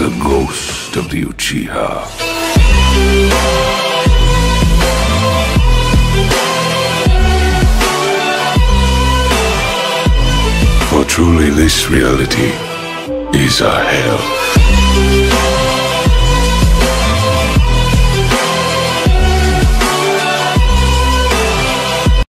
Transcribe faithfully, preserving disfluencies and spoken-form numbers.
the ghost of the Uchiha. For truly this reality is a hell.